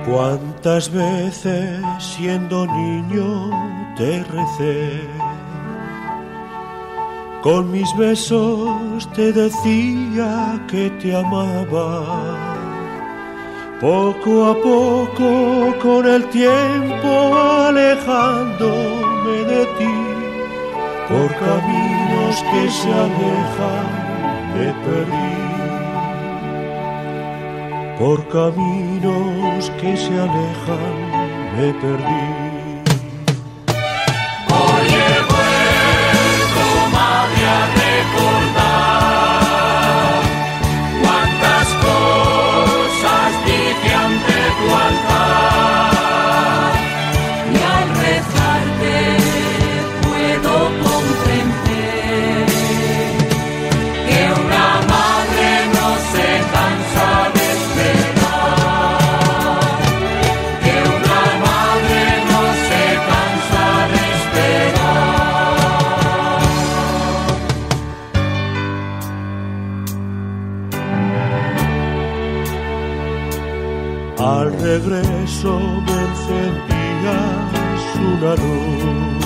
Cuántas veces siendo niño te recé, con mis besos te decía que te amaba. Poco a poco, con el tiempo alejándome de ti, por caminos que se alejan me perdí. Por caminos que se alejan me perdí. Hoy he vuelto, madre, a recordar cuántas cosas dije ante tu altar, y al rezarte puedo comprender que una madre no se cansa de al regreso me encendías una luz,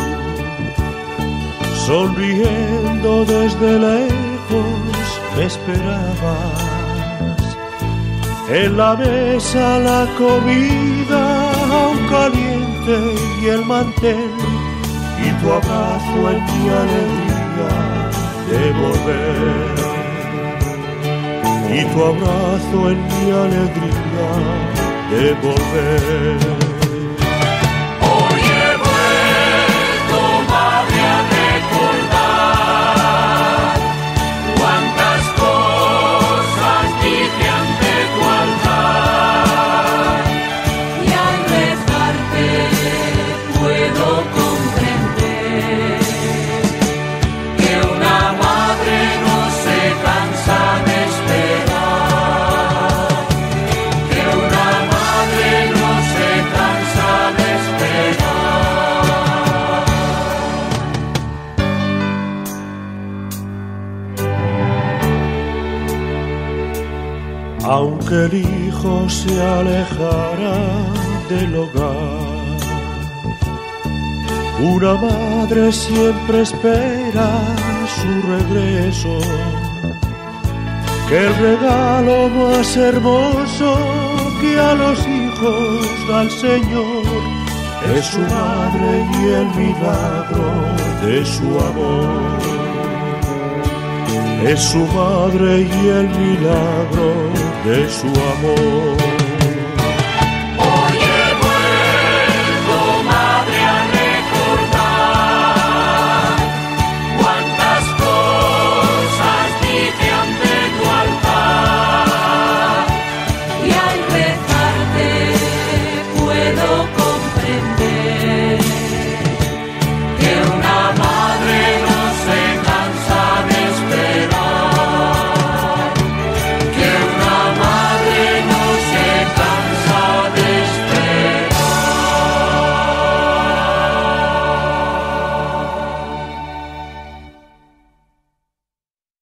sonriendo desde lejos me esperabas. En la mesa la comida aún caliente y el mantel, y tu abrazo en mi alegría de volver. Y tu abrazo en mi alegría de volver. Hoy he vuelto, madre, a recordar cuántas cosas dije ante tu altar, y al rezarte puedo comprender que una madre no se cansa de esperar, que una madre no se cansa de esperar. Aunque el hijo se alejara del hogar, una madre siempre espera su regreso, que el regalo más hermoso que a los hijos da el Señor es su madre y el milagro de su amor. Es su madre y el milagro de su amor.